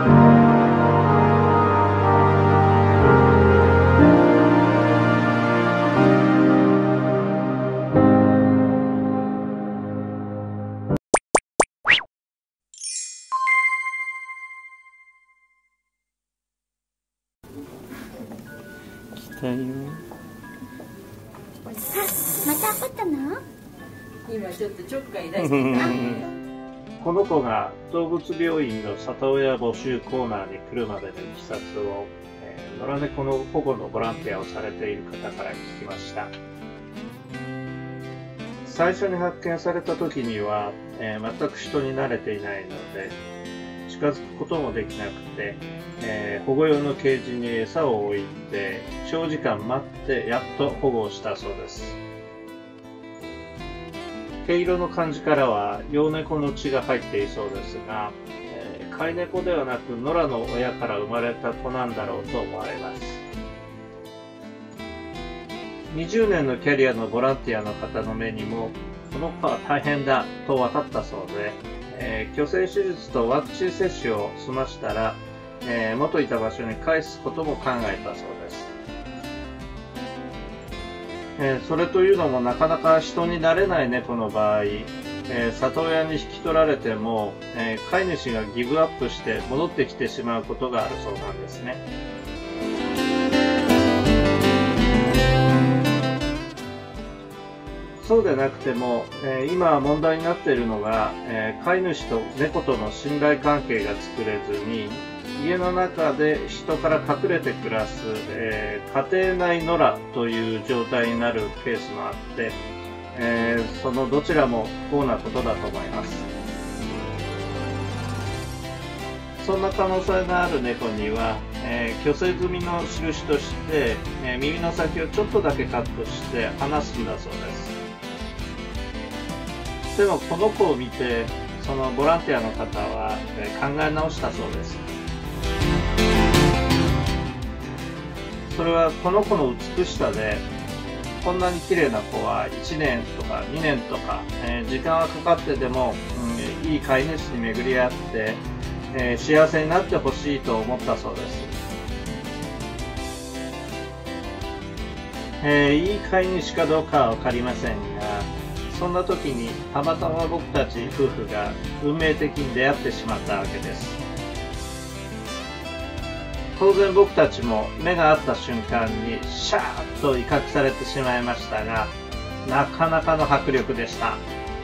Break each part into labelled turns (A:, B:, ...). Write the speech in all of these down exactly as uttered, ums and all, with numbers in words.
A: あ、また怒ったの？
B: 今ちょっとちょっかい出してた。
C: この子が動物病院の里親募集コーナーに来るまでのいきさつを、えー、野良猫の保護のボランティアをされている方から聞きました。最初に発見された時には、えー、全く人に慣れていないので近づくこともできなくて、えー、保護用のケージに餌を置いて長時間待ってやっと保護をしたそうです。毛色の感じからは幼猫の血が入っていそうですが、えー、飼い猫ではなく野良の親から生まれた子なんだろうと思われます。にじゅうねんのキャリアのボランティアの方の目にもこの子は大変だと分かったそうで、えー、去勢手術とワクチン接種を済ましたら、えー、元いた場所に返すことも考えたそうです。えー、それというのもなかなか人に慣れない猫の場合、えー、里親に引き取られても、えー、飼い主がギブアップして戻ってきてしまうことがあるそうなんですね。そうでなくても、えー、今問題になっているのが、えー、飼い主と猫との信頼関係が作れずに家の中で人から隠れて暮らす、えー、家庭内野良という状態になるケースもあって、えー、そのどちらも不幸なことだと思います。そんな可能性のある猫には、えー、去勢済みの印として、えー、耳の先をちょっとだけカットして離すんだそうです。でもこの子を見てそのボランティアの方は、えー、考え直したそうです。それはこの子の美しさでこんなに綺麗な子はいちねんとかにねんとか、えー、時間はかかってでも、うん、いい飼い主に巡り合って、えー、幸せになってほしいと思ったそうです。えー、いい飼い主かどうかは分かりませんが、そんな時にたまたま僕たち夫婦が運命的に出会ってしまったわけです。当然僕たちも目が合った瞬間にシャーッと威嚇されてしまいましたが、なかなかの迫力でした。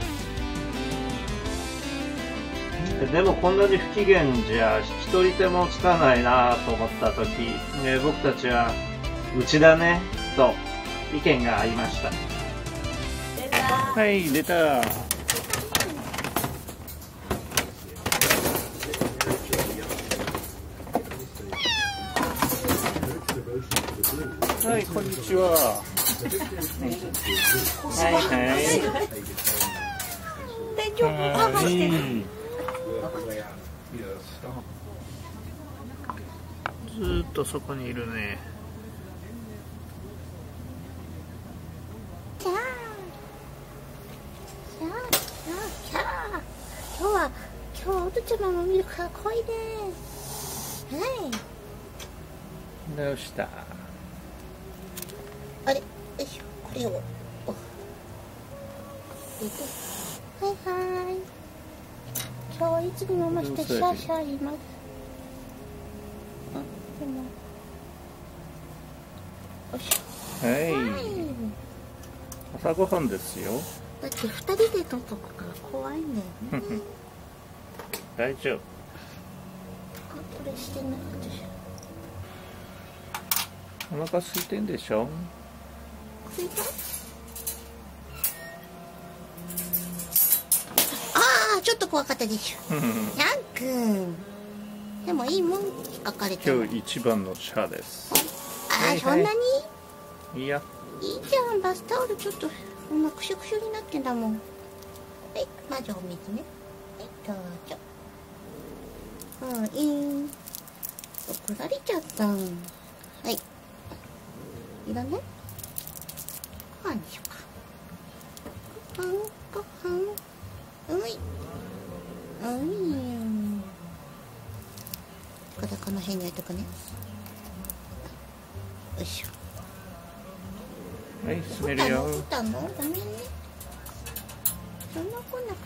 C: でもこんなに不機嫌じゃ引き取り手もつかないなと思った時、えー、僕たちはうちだねと意見が合いました。はい、出た。はい、こんにちは。はいはい。
A: 大丈夫？
C: はい。ずーっとそこにいるね。
A: キャー。キャー。キャー。今日は今日はおとちゃまも見るから来いで。はい。
C: どうした？
A: あれ、よいしょ、これを。はいはい。今日はいつにも増してシャーシャー言います。あ、でも。よいしょ。
C: はい。
A: はい。
C: 朝ごはんですよ。
A: だって二人で取っとくから怖いんだよね。
C: 大丈夫。
A: あ、これしてなかったし。
C: お腹空いてんでしょ？
A: 空いた？ああ、ちょっと怖かったでしょ。ヤンくん。でもいいもん書かれてる。
C: 今日一番のシャアです。
A: ああ、そんなに？
C: いや。
A: いいじゃん、バスタオルちょっとこんなくしゅくしゅになってんだもん。はい、まずお水ね。はい、どうぞ。はい、怒られちゃった。はい。いらない？ご飯にしようか。ご飯、ご飯。うい。うい。 これこの辺に置いとくね。よいしょ。
C: はい、滑るよ。
A: 来たの？ごめんね。そんな来なくてもいい。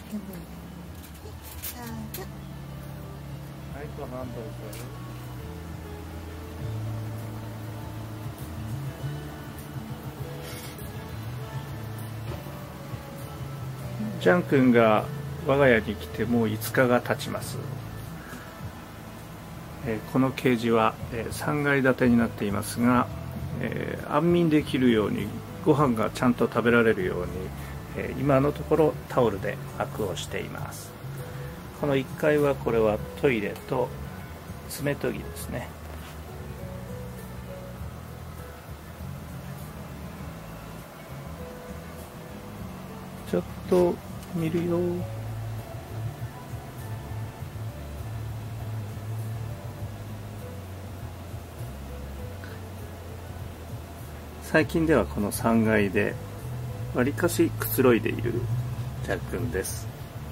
A: さあ、
C: はい、とハンドルこれ。ジャン君が我が家に来てもういつかが経ちます。えー、このケージは、えー、さんがい建てになっていますが、えー、安眠できるようにご飯がちゃんと食べられるように、えー、今のところタオルで膜をしています。このいっかいはこれはトイレと爪研ぎですね。ちょっと見るよ。最近ではこのさんがいでわりかしくつろいでいるジャックンです。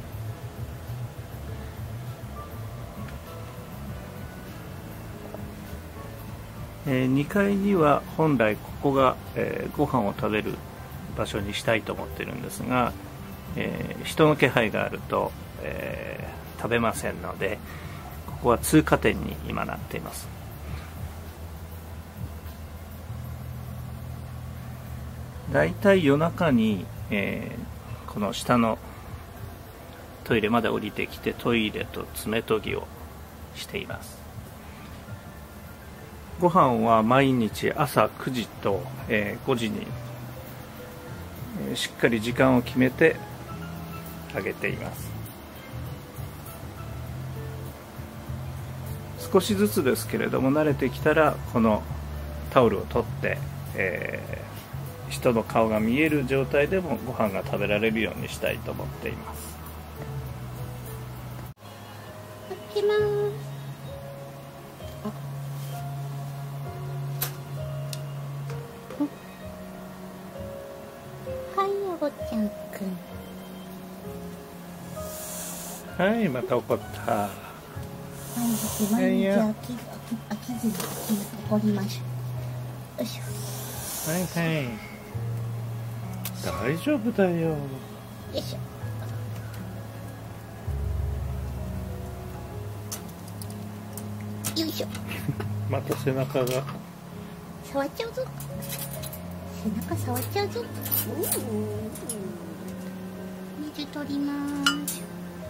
C: えー、にかいには本来ここが、えー、ご飯を食べる場所にしたいと思ってるんですが、えー、人の気配があると、えー、食べませんので、ここは通過点に今なっています。だいたい夜中に、えー、この下のトイレまで降りてきてトイレと爪研ぎをしています。ご飯は毎日朝くじと、えー、ごじに、えー、しっかり時間を決めてあげています。少しずつですけれども慣れてきたらこのタオルを取って、えー人の顔が見える状態でもご飯が食べられるようにしたいと思っています。
A: 開けます。はい、おぼちゃんくん。
C: はい、また怒った。
A: 毎日毎日飽き飽きずに怒りましょう。よいしょ。
C: はいはい。大丈夫だよ。
A: よいしょ。よいしょ。
C: また背中が。
A: 触っちゃうぞ。背中触っちゃうぞ。水取ります。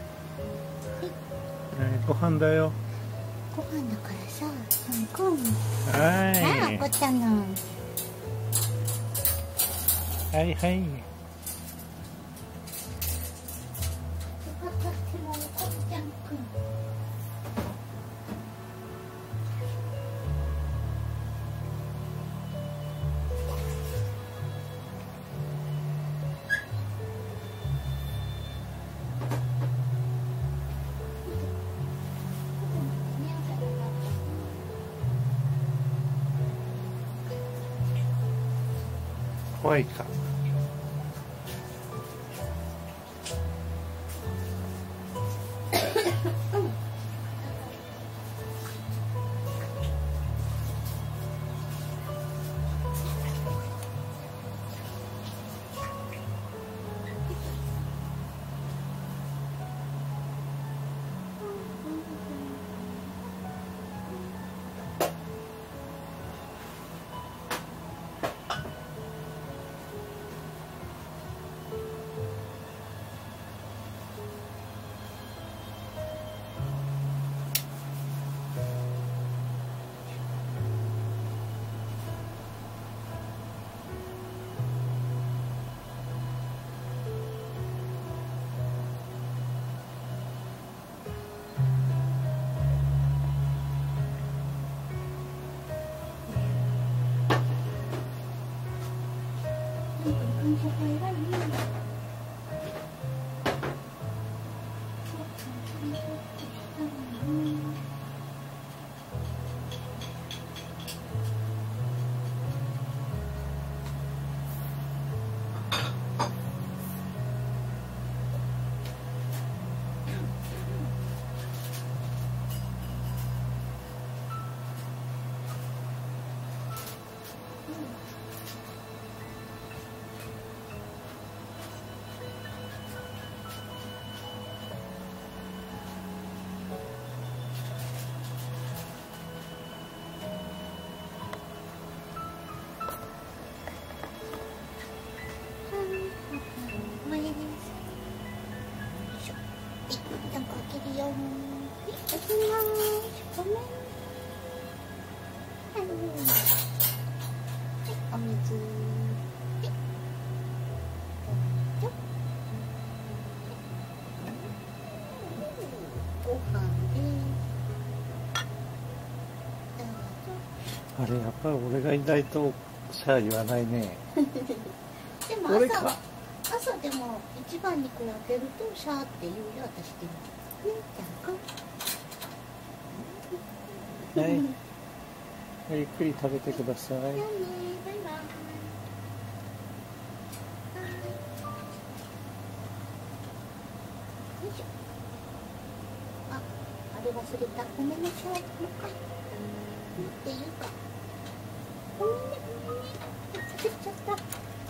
C: はい、はい、ご飯だよ。
A: ご飯だからさ、うん、
C: はい。
A: ああ、怒ったの。
C: はいはい。怖いか。
A: お水。ご飯で。
C: あれやっぱり俺がいないとシャー言わないね。
A: でも朝は朝でも一番に比べるとシャーって言うよ私でも。ね、じゃあか。はい。
C: ゆっくり食べてください。
A: じゃあね、バイバイ。よいしょ。あ、あれ忘れた。ごめんなさい。もう一回。っていうか。ごめんね、ごめんね。作っちゃった。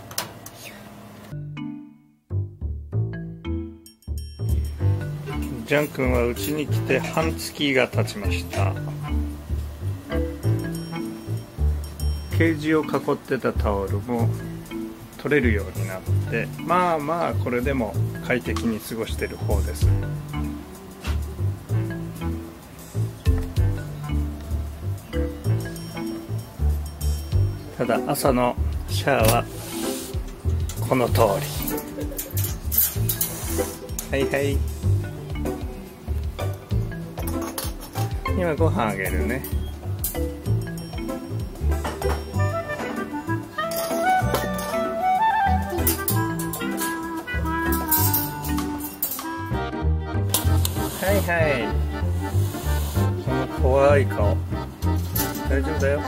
C: ジャン君はうちに来て半月が経ちました。ケージを囲ってたタオルも取れるようになって、まあまあこれでも快適に過ごしてる方です。ただ朝のシャーはこの通り。はいはい。今ご飯あげるね。はいはい。その怖い顔。大丈夫だよ。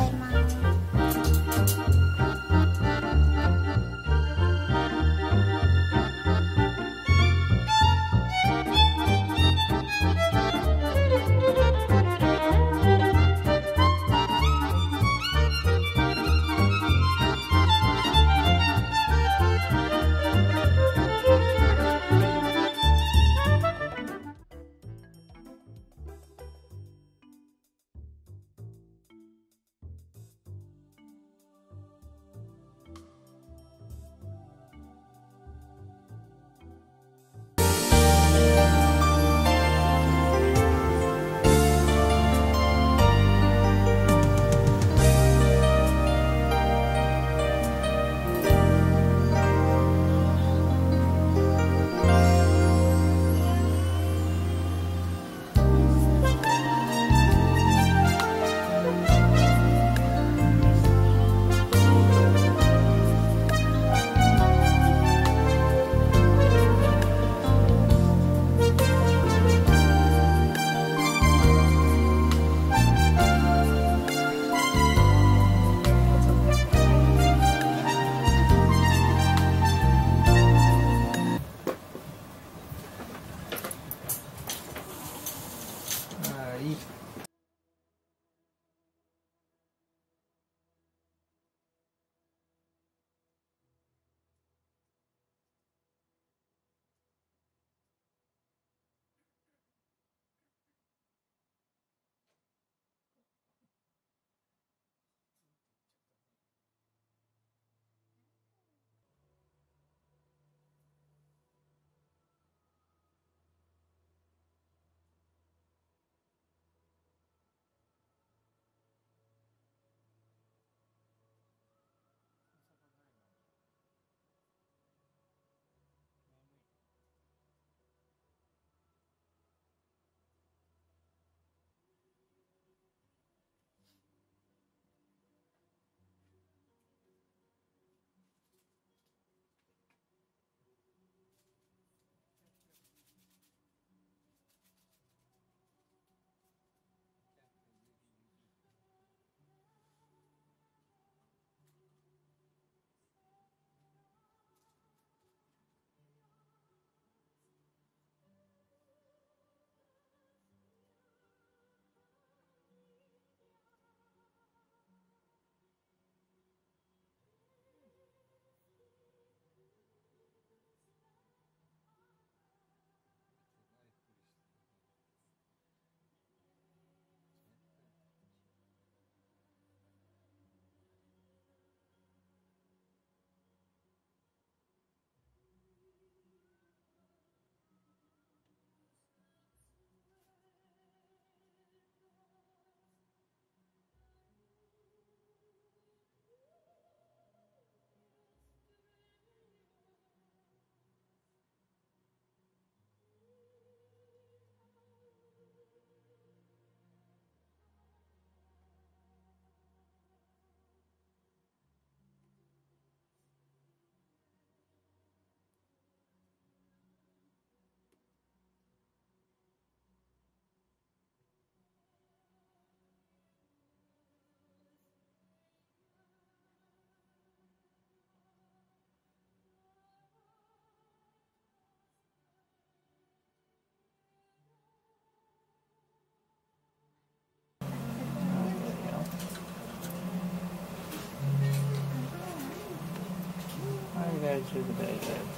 C: 丈夫だよ。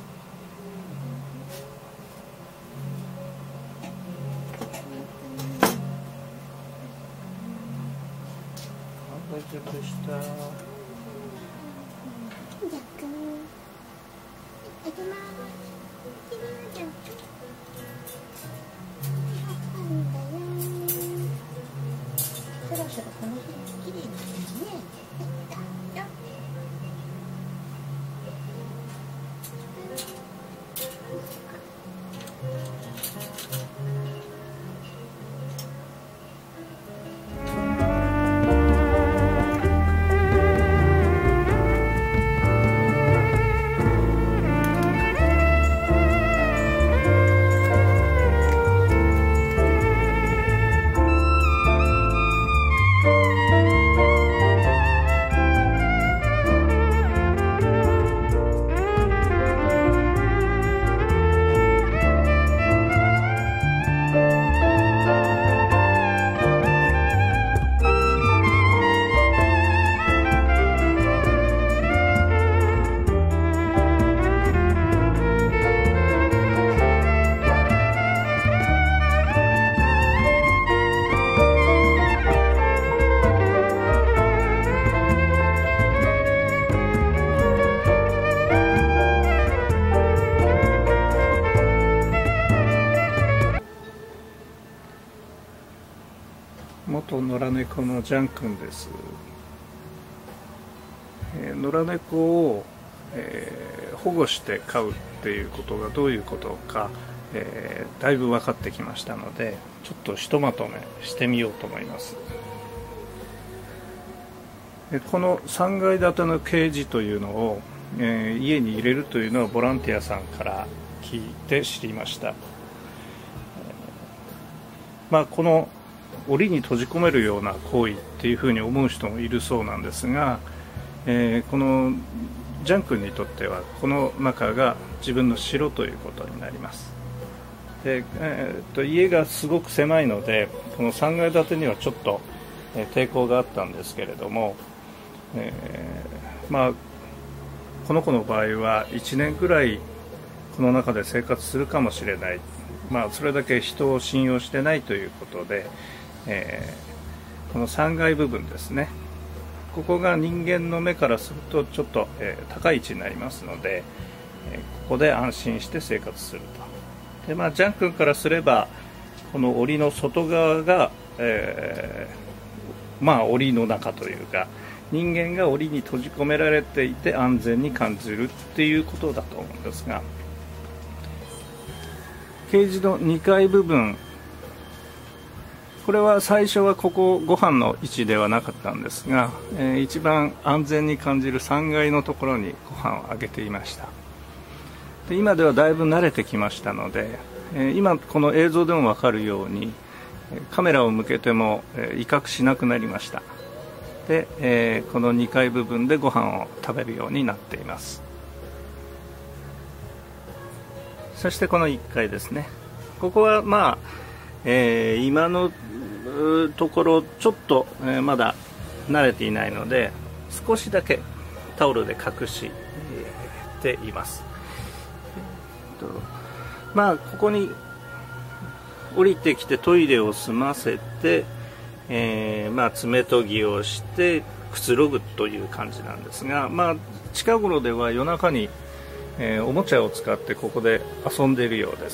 C: 大丈夫でした。
A: じゃあ、行きます。行きますよ。なんだよ。そろそろこの辺綺麗ですね。はい、よ。
C: 元野良猫のジャン君です。えー、野良猫を、えー、保護して飼うっていうことがどういうことか、えー、だいぶ分かってきましたので、ちょっとひとまとめしてみようと思います。でこのさんがい建てのケージというのを、えー、家に入れるというのはボランティアさんから聞いて知りました。まあ、この檻に閉じ込めるような行為っていうふうに思う人もいるそうなんですが、えー、このジャン君にとってはこの中が自分の城ということになります。で、えー、っと家がすごく狭いのでこのさんがい建てにはちょっと、えー、抵抗があったんですけれども、えー、まあこの子の場合はいちねんくらいこの中で生活するかもしれない、まあ、それだけ人を信用してないということで、えー、このさんがい部分ですね、ここが人間の目からするとちょっと、えー、高い位置になりますので、えー、ここで安心して生活すると。で、まあ、ジャン君からすればこの檻の外側が、えー、まあ檻の中というか人間が檻に閉じ込められていて安全に感じるっていうことだと思うんですが、ケージのにかい部分、これは最初はここご飯の位置ではなかったんですが、えー、一番安全に感じるさんがいのところにご飯をあげていました。で今ではだいぶ慣れてきましたので、えー、今この映像でも分かるようにカメラを向けても、えー、威嚇しなくなりました。で、えー、このにかい部分でご飯を食べるようになっています。そしてこのいっかいですね、ここはまあ、えー、今のところちょっと、えー、まだ慣れていないので少しだけタオルで隠しています。えー、とまあここに降りてきてトイレを済ませて、えー、まあ爪研ぎをしてくつろぐという感じなんですが、まあ近頃では夜中にえー、おもちゃを使ってここで遊んでいるようです。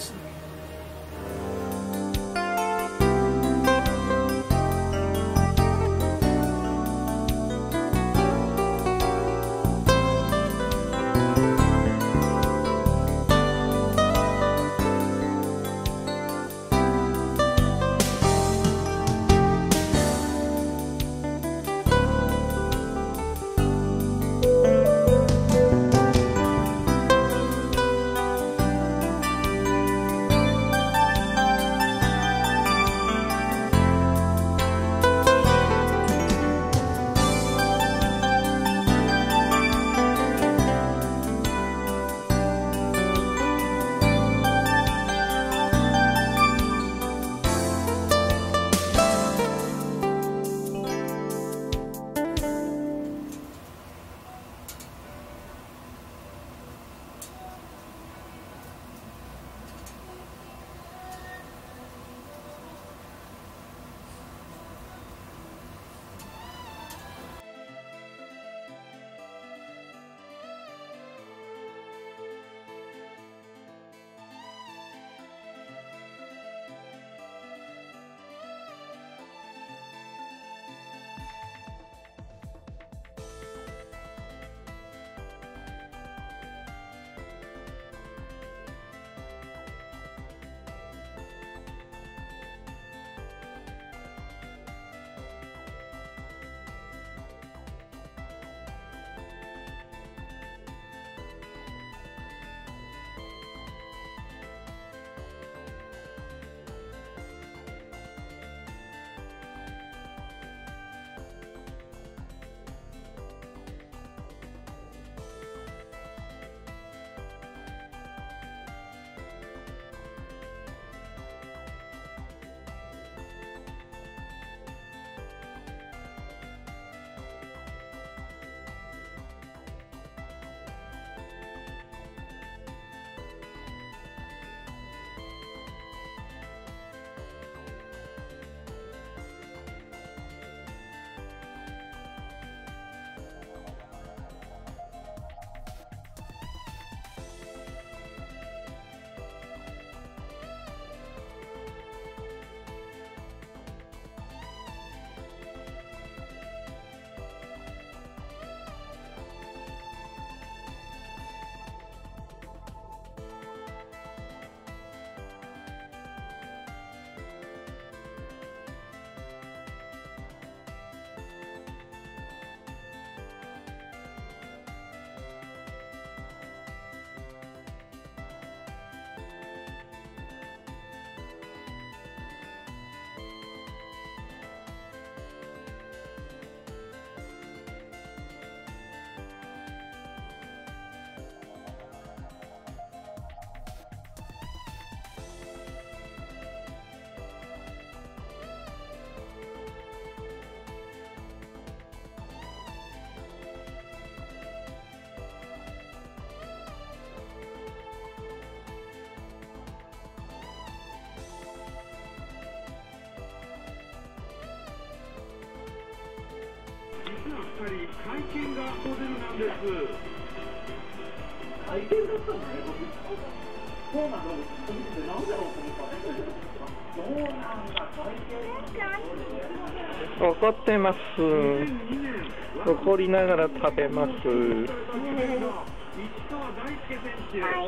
D: かり会見がモデルなんです。
E: 会見だったのね、僕。そうなの、僕見ててなんだろうと思ったんですけど。そうなんだ、会見。
C: 怒ってます。怒りながら食べます。
A: はい。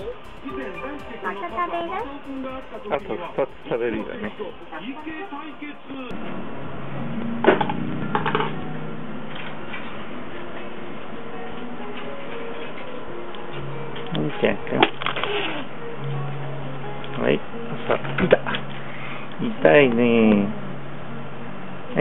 A: また食べる？
C: あとふたつ食べるよね。いいじゃんか。はい、さあ、痛い。痛いね。はい。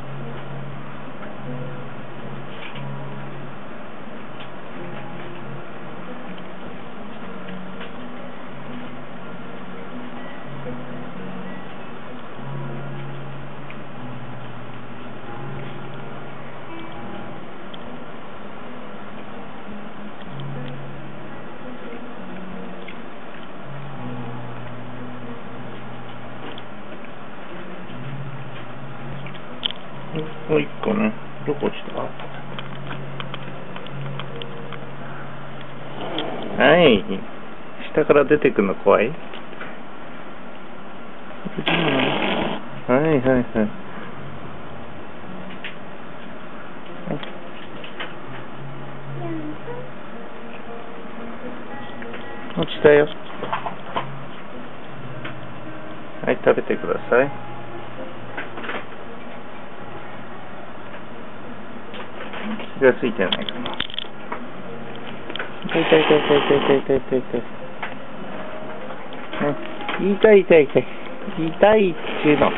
C: もう一個ね。どこ落ちた？はい。下から出てくの怖い？はいはいはい。落ちたよ。はい、食べてください。気がついてないかな。痛い痛い痛い痛い痛い痛い痛い痛い。ね、痛い痛い痛い。痛いっていうの。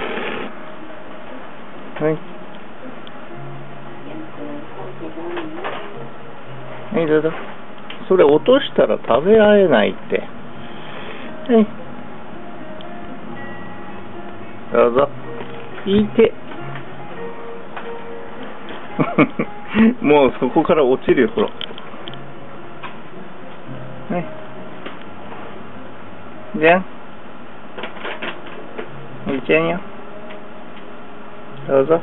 C: はい。はい、どうぞ。それ落としたら食べられないって。はい。どうぞ。いて。もうそこから落ちるよ、ほら。ね。じゃん。いけんよ。どうぞ。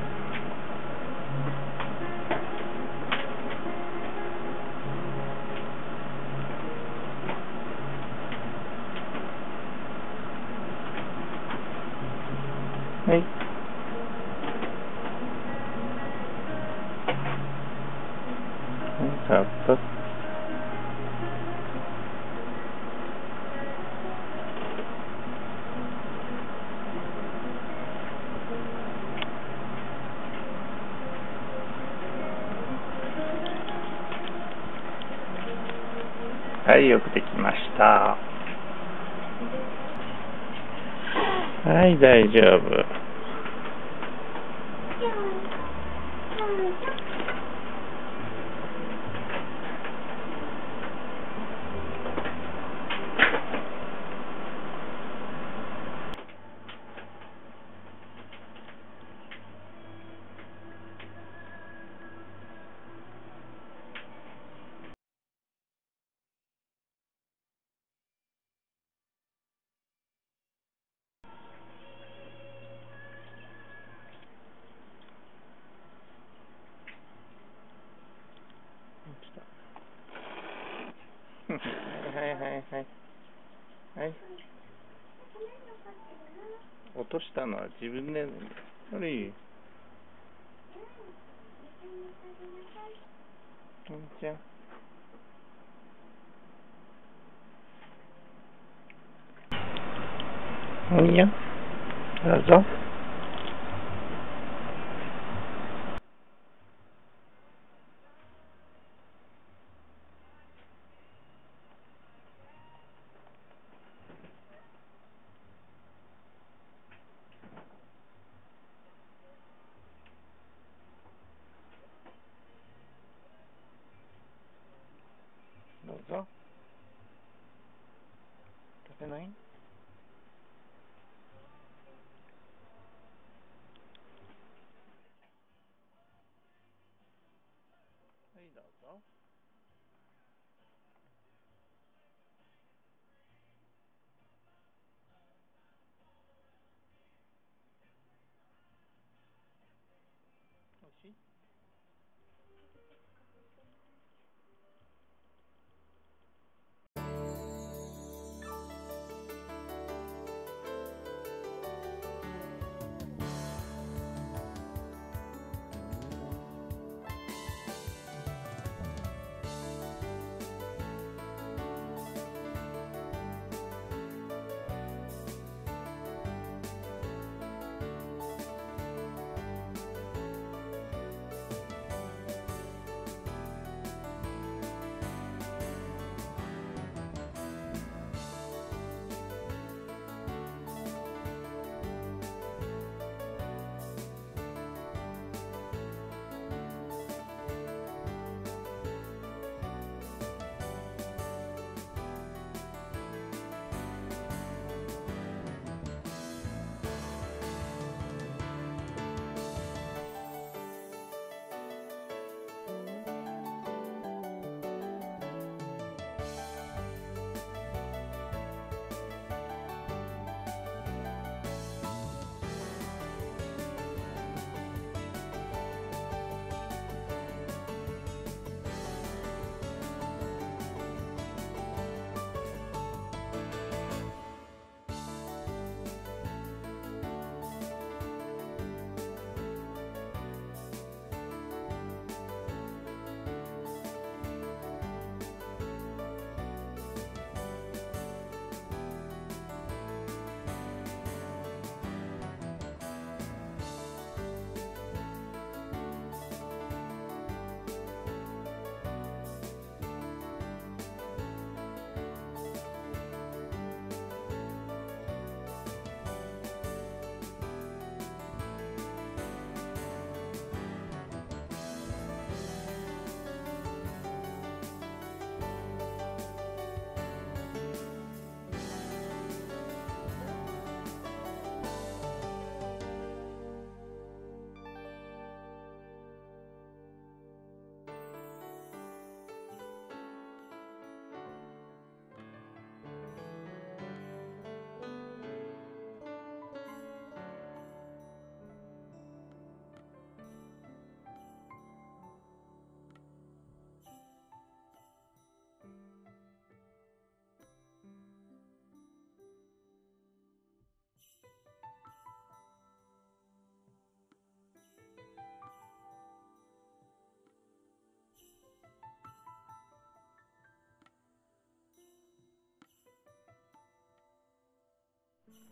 C: はい。さっと。はい、よくできました。はい、大丈夫。はいはいはいはい。はい。落としたのは自分で。あれいい。じゃあ。いいよ。どうぞ。どうぞ。食べない？はい、どうぞ。おいしい？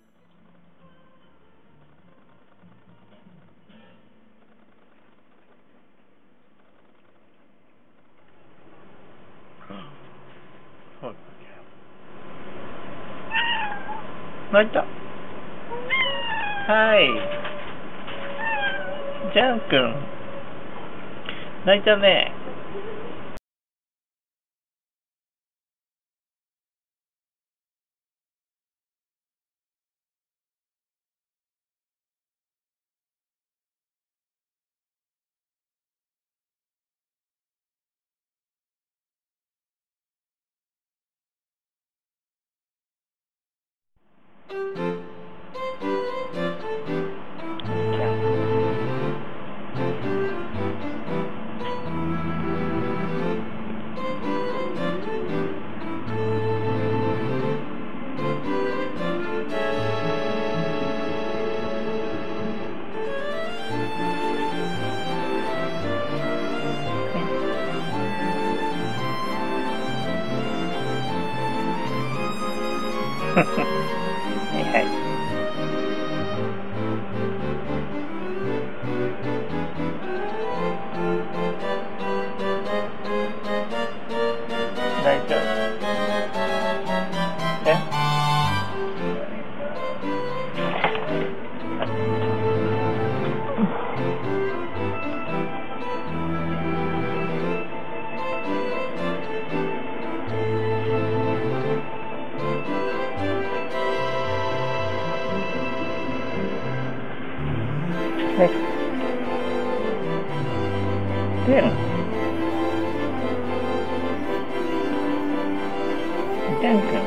F: そうだね。泣いた。はい。ジャン君。泣いたね。はいはい。大丈夫。えはい。で、ジャン君。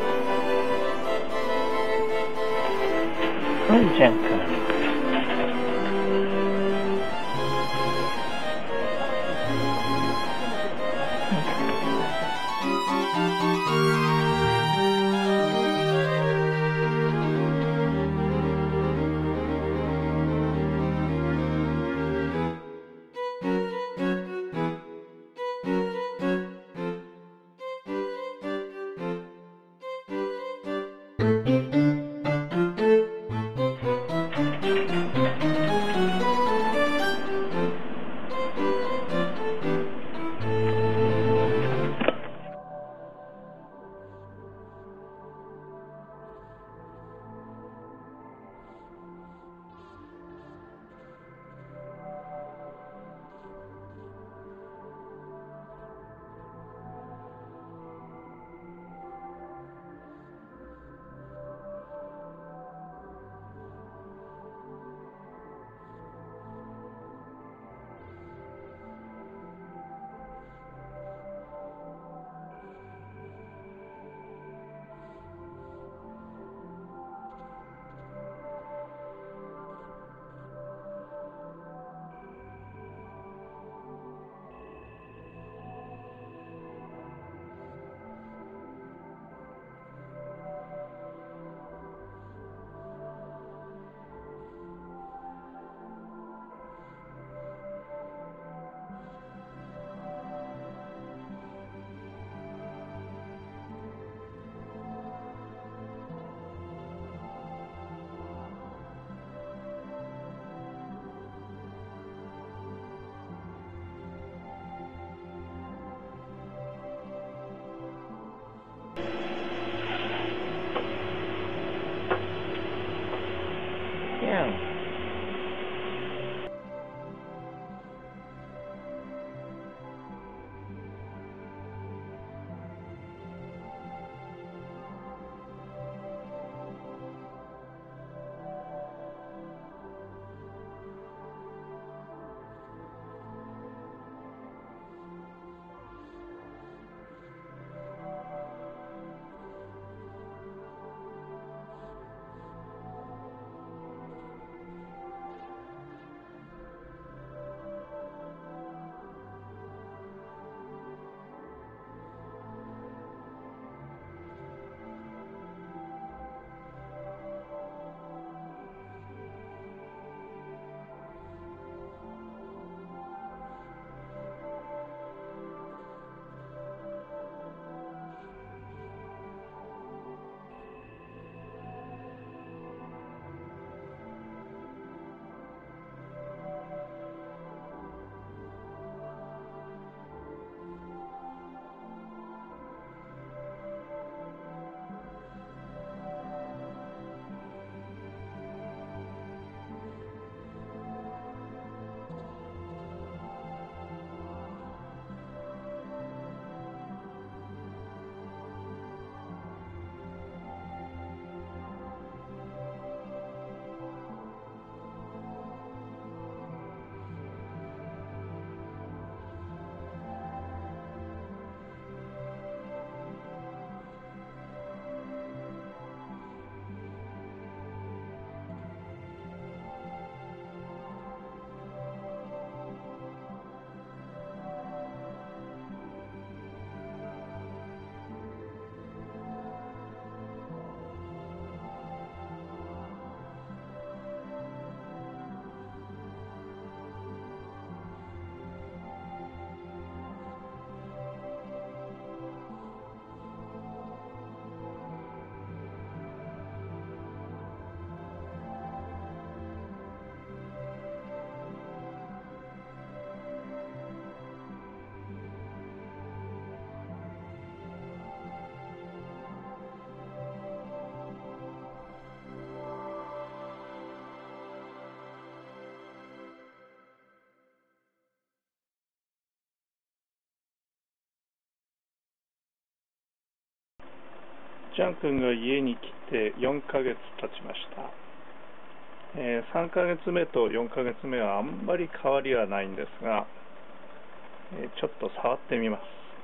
F: はい、ジャン君。
C: ジャン君が家に来てよんかげつ経ちました。えー、さんかげつめとよんかげつめはあんまり変わりはないんですが、えー、ちょっと触ってみます。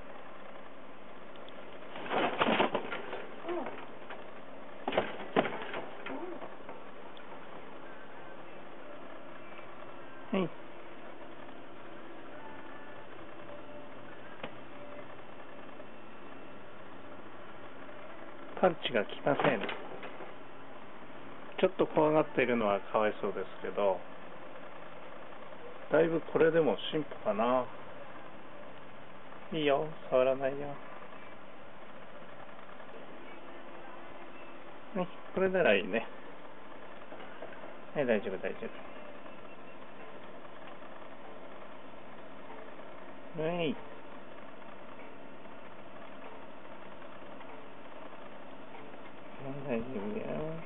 C: はい。パンチがきません。ちょっと怖がっているのはかわいそうですけど、だいぶこれでも進歩かな。いいよ、触らないよ。ね、これならいいね。はい、大丈夫、大丈夫。はい。大丈夫よ。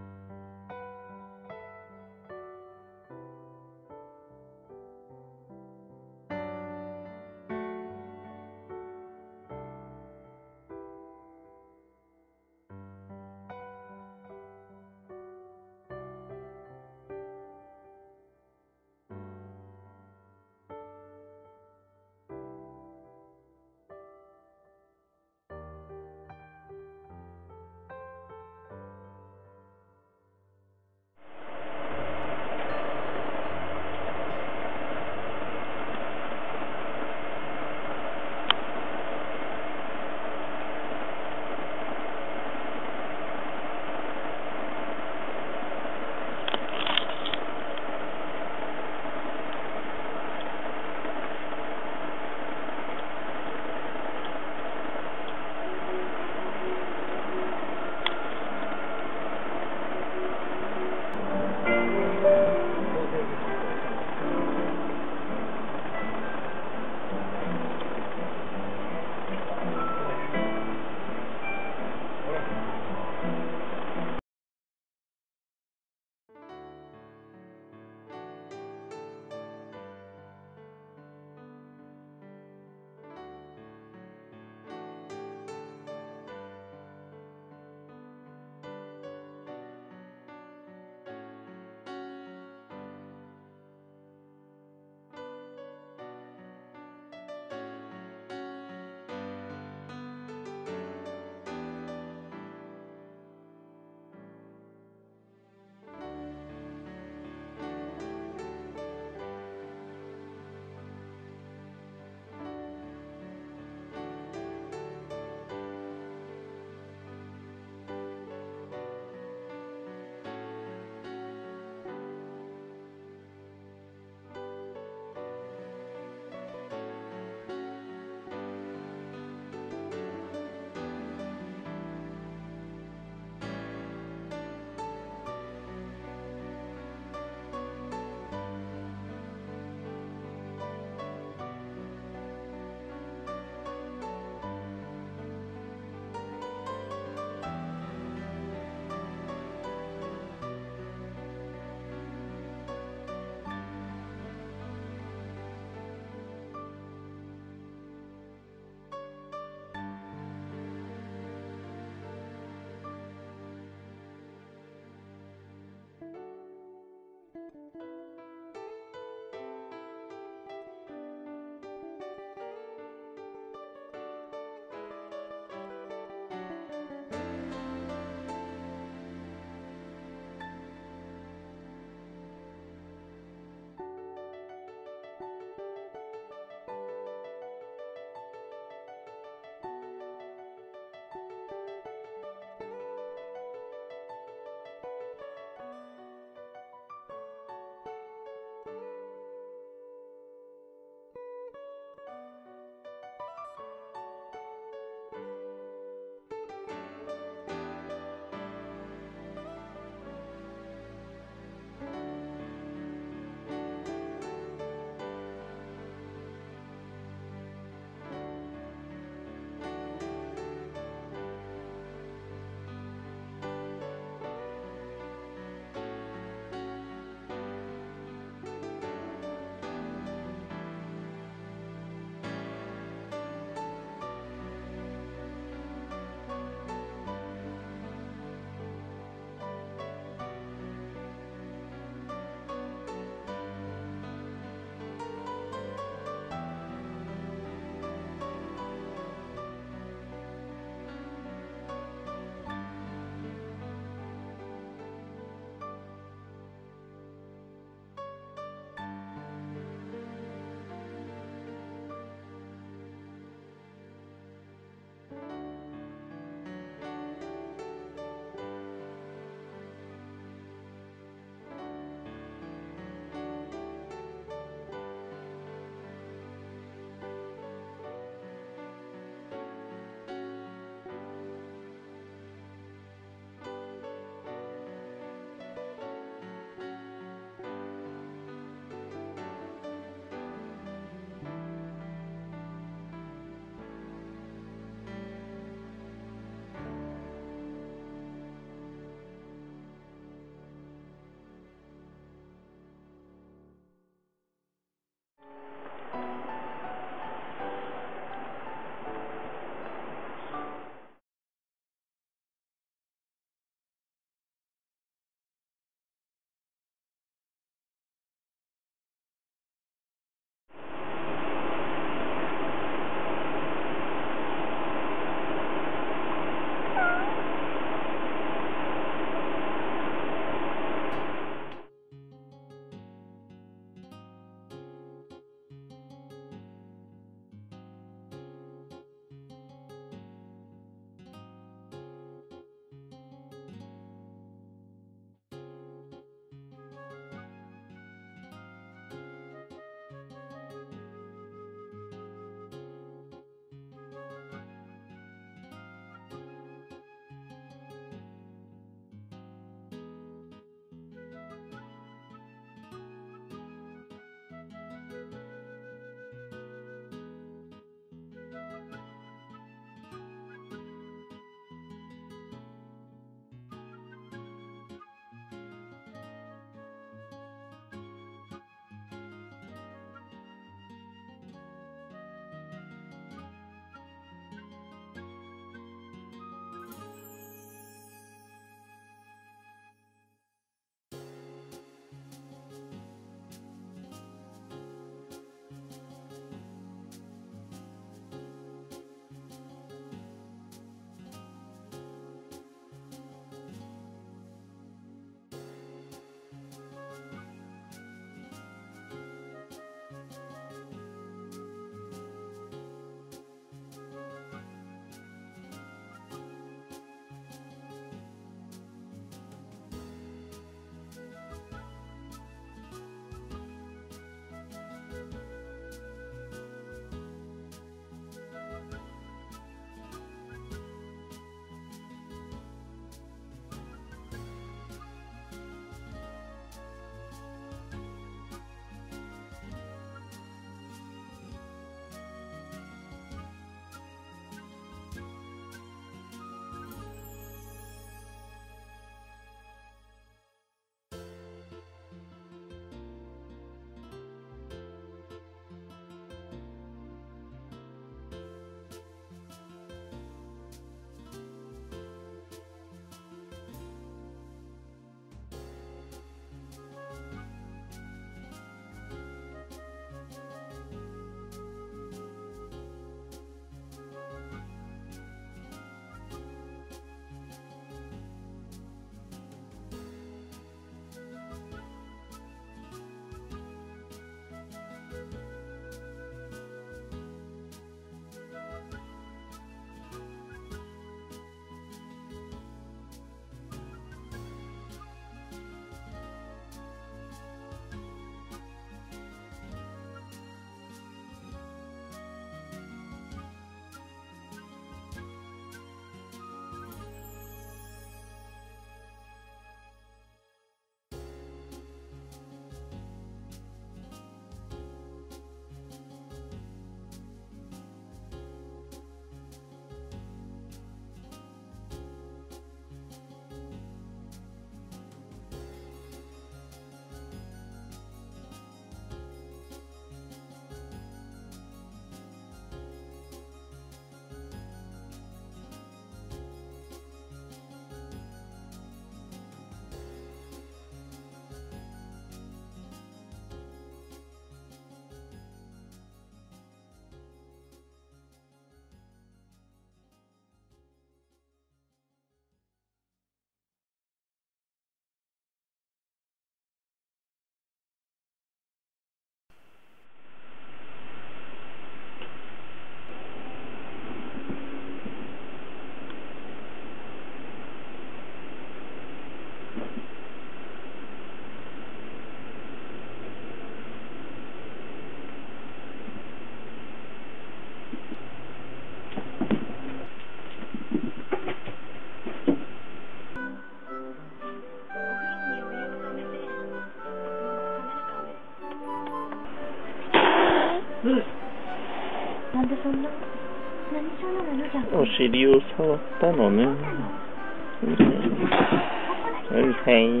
A: なんでそんな、何そんなのじゃん。
F: お尻を触ったのね。うるさい。うるさい。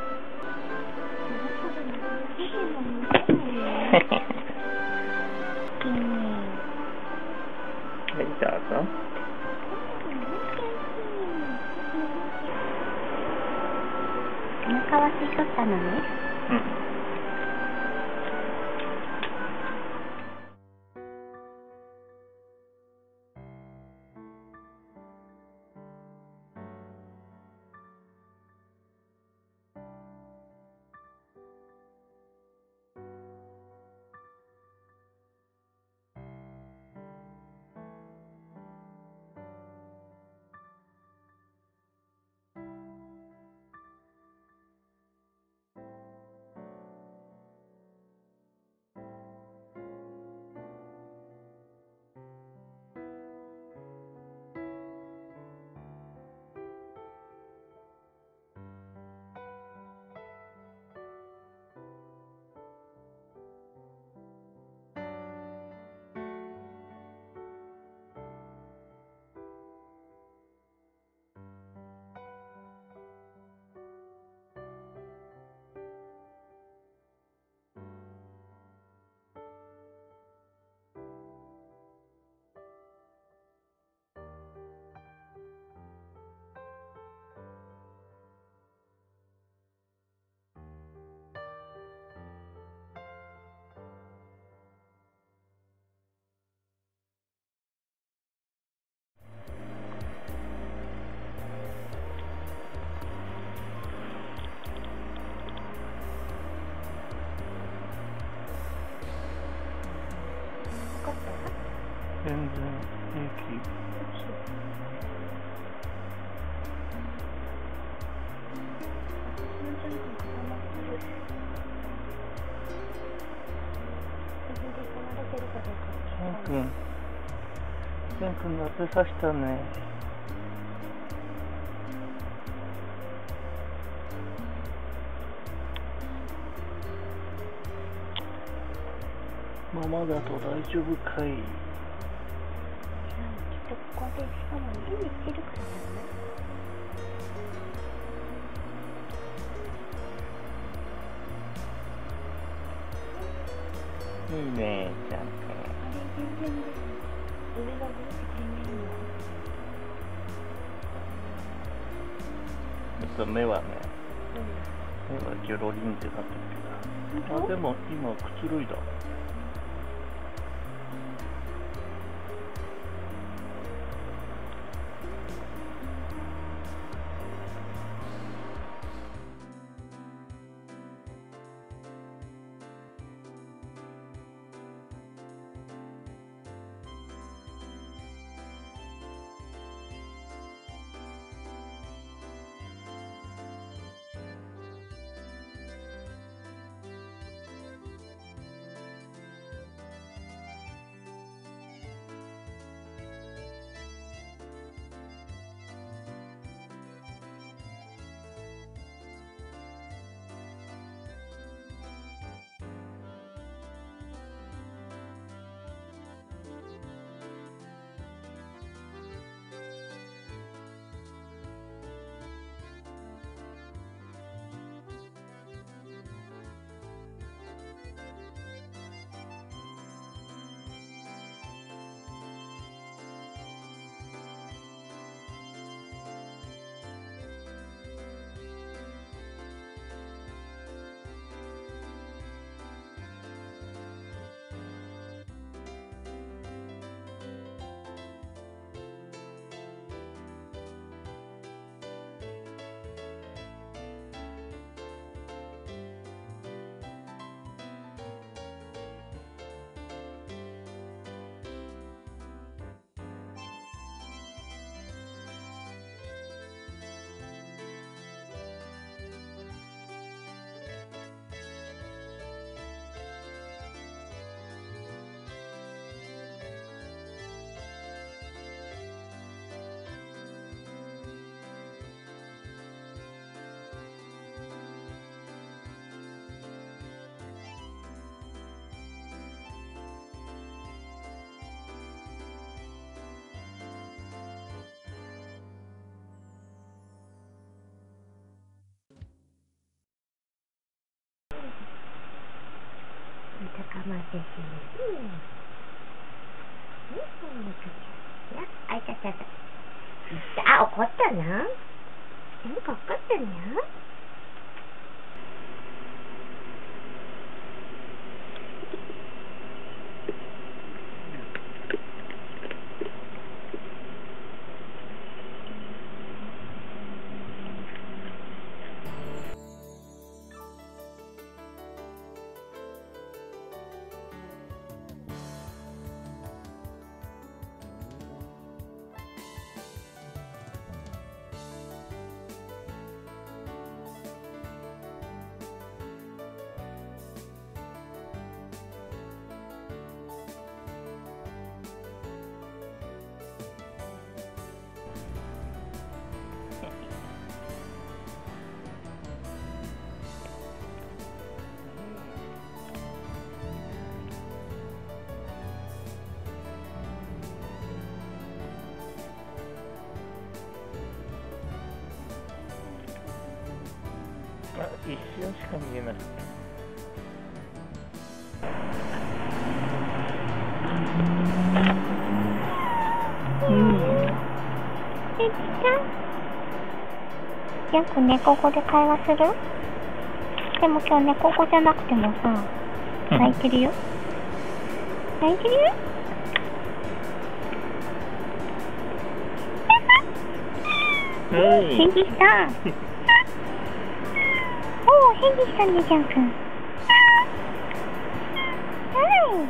F: はい、どうぞ。
A: お腹は空いとったのね。
F: うん。全然平気。ケン君、ケン君夏さしたね。ママだと大丈夫かい？
A: ここでしかも家にしてるから
F: いいね、ちゃんと。
A: あれ全然です。上がブーってくれないの。
F: ちょっと目はね、目はギョロリンってなってるけど。あ、でも今くつろいだ。
A: かまってしまう。あ、いたいたいた。あ、怒ったな。なんか怒ったな。
F: あ、一瞬しか見えなくて。
A: うん。できた？よく猫語で会話する？でも今日猫語じゃなくてもさ、泣いてるよ。泣いてるよ。返事した。おお、返事したね、ジャン君。はい。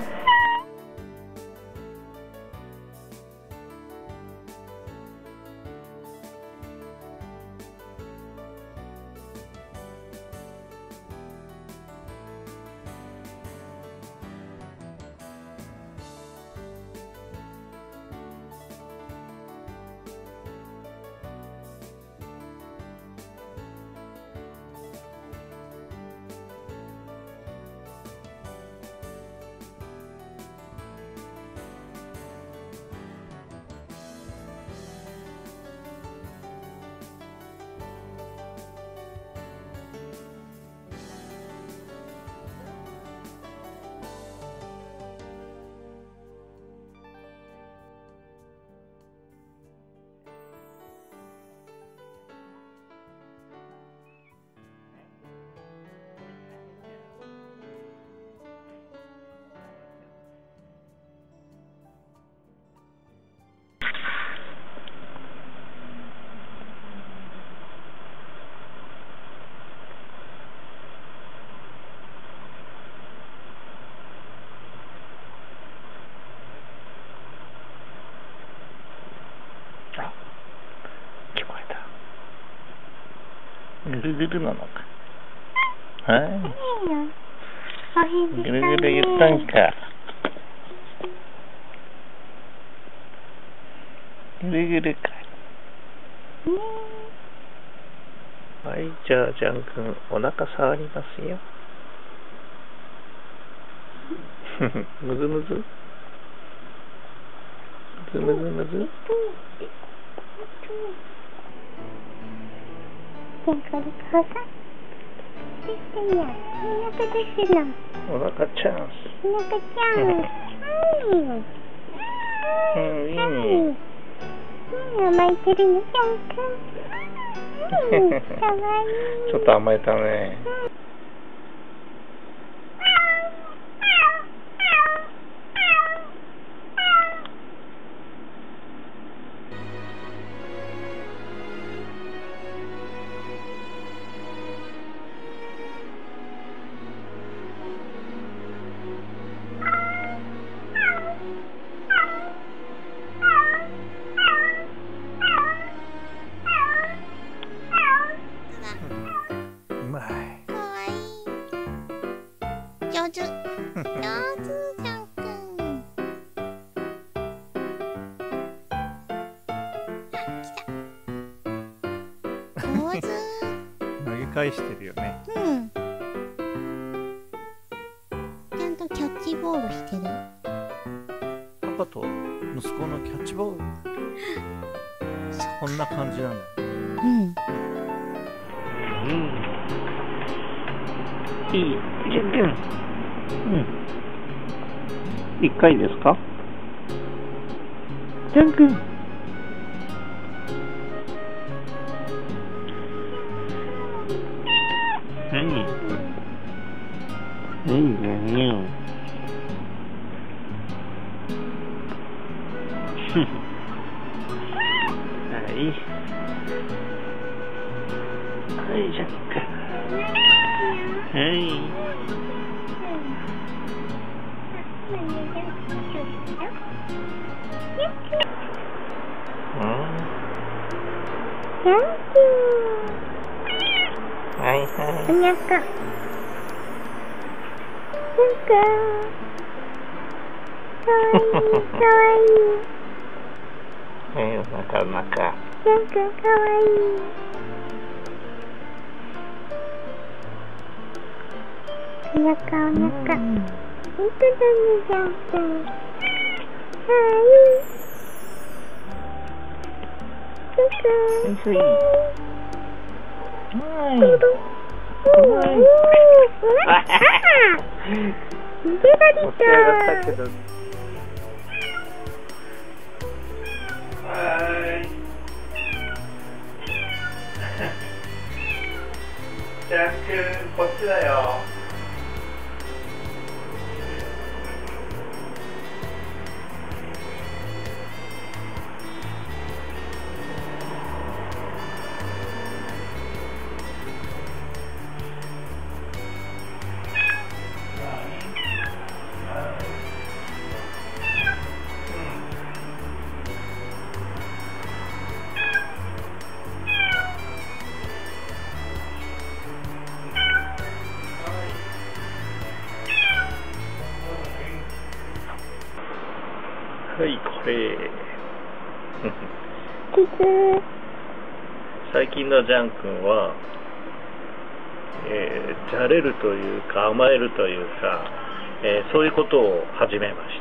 F: ぐるぐるなのか。はい。ぐるぐる言ったんか。ぐるぐるか。はい、じゃあ、ジャン君、お腹触りますよ。むずむずむずむずむず
A: お腹チャンス。
F: お腹チャンス。
A: お腹チャンス。
F: うん、いいね。
A: 甘えてるね、ジャン君。かわいい。
F: ちょっと甘えたね。
A: 上手。上手、ジャン君。あ、来た。上手。
C: 投げ返してるよね。
A: うん。ちゃんとキャッチボールしてる。
C: パパと息子のキャッチボール。こんな感じなんだよ。
A: うん。
F: うん。いい。ジャン君。うん。 一回ですか？ジャン君。はい。いいね。はい。はい、ジャック。はい。はいはい。
A: おにゃか。なんか。かわいい。
F: はい、おなかおなか。
A: なんかかわいい。おにゃかおにゃか。本当だね、ジャン君。はい。
F: はい。はい。
A: 逃げられた。
C: はい。ジャック、こっちだよ。
F: はい、これ。最近のジャン君は、えー、じゃれるというか甘えるというか、えー、そういうことを始めました。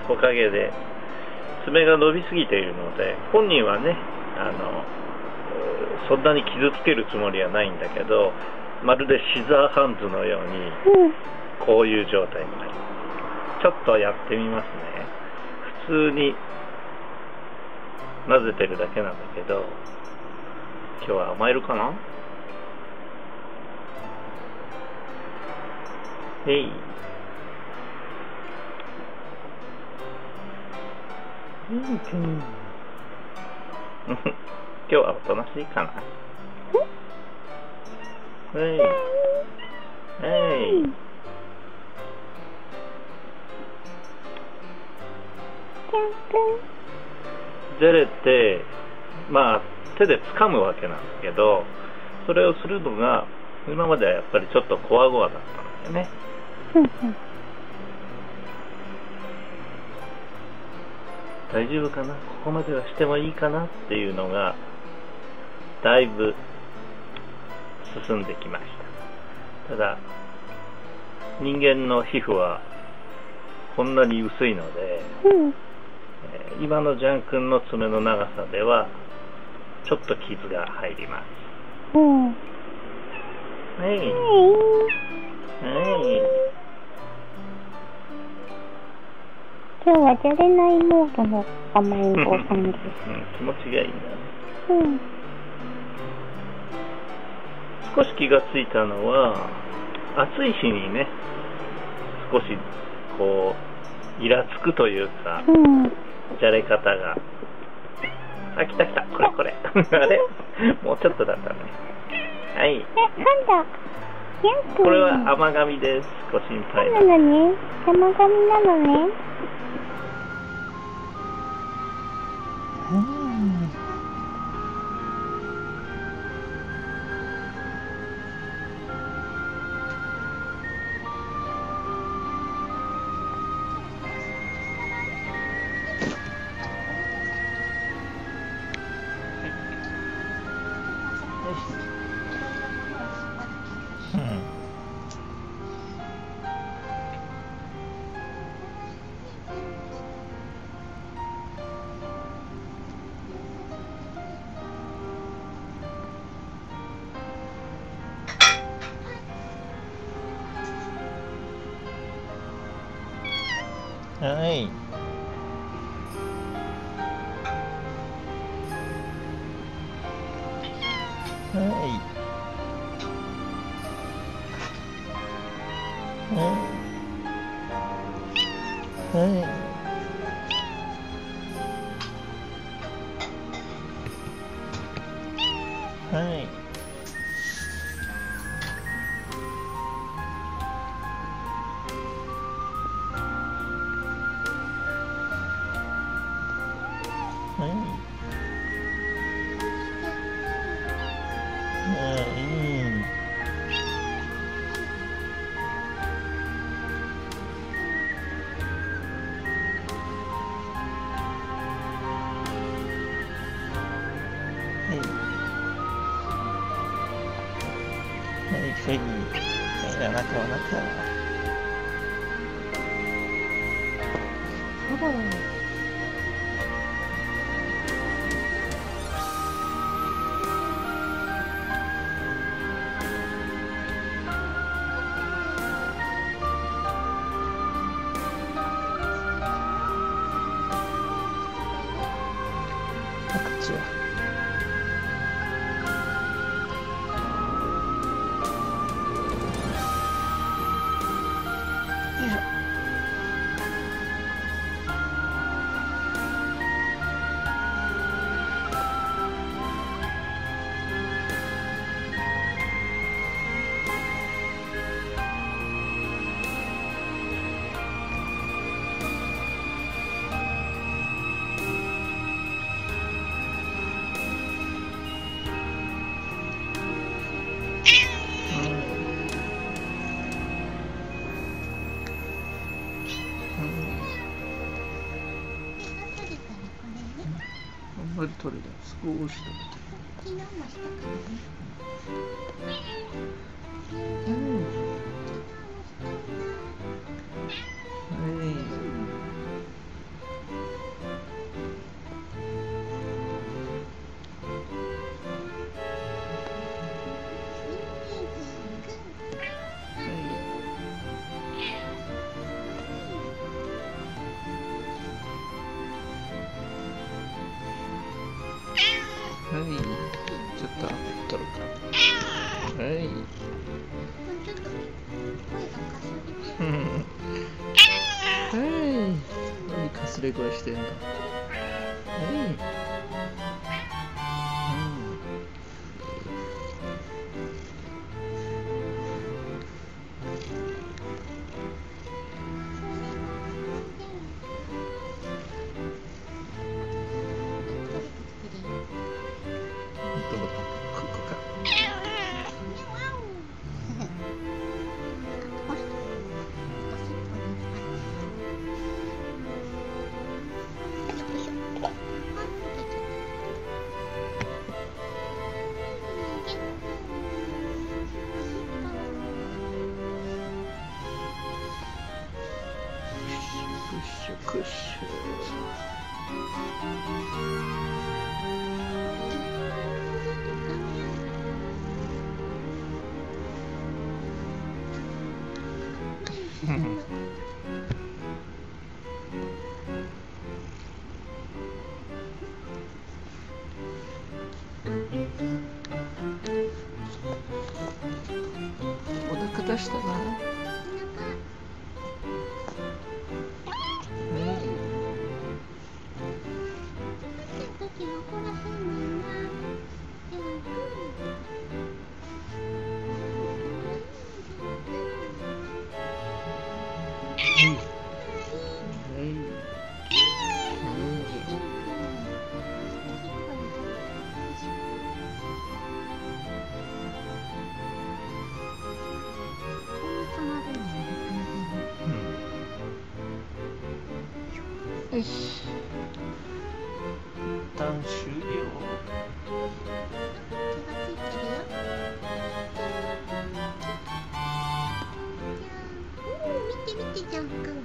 F: おかげで爪が伸びすぎているので、本人はね、あのそんなに傷つけるつもりはないんだけど、まるでシザーハンズのようにこういう状態になる。ちょっとやってみますね。普通に混ぜてるだけなんだけど、今日は甘えるかな？えい。うん、今日はおとなしいかな？はい。はい。じゃれて、まあ手で掴むわけなんだけど、それをするのが今まではやっぱりちょっとこわごわだったんだよね。大丈夫かな、ここまではしてもいいかなっていうのがだいぶ進んできました。ただ人間の皮膚はこんなに薄いので、うん、えー、今のジャン君の爪の長さではちょっと傷が入ります。うん、はい、はい。
A: 今日はじゃれないモードの甘えん坊さんです。
F: うん、気持ちがいいんだね。うん、少し気がついたのは、暑い日にね、少しこうイラつくというか、うん、じゃれ方が、あ、来た来た、これこれあれ、もうちょっとだったね。はい。え、
A: なんだ、
F: これは甘噛みです。ご心配な。
A: そうなのね、甘噛みなのね。うん、
F: はい、 はいはいはいはいはいはい、お腹お腹。口は。あんまり取れない。少し取れて。
A: 昨日もしたからね。
F: うん。はい。はい、ちょっと取るか。はい。
A: ちょっと声がかすれて
F: うん。はい。何かすれ声してんの。はい。どこだ？ここか。クッシュクッシュ。お腹出したな。よし。一旦終了。
A: 見て見てジャン君。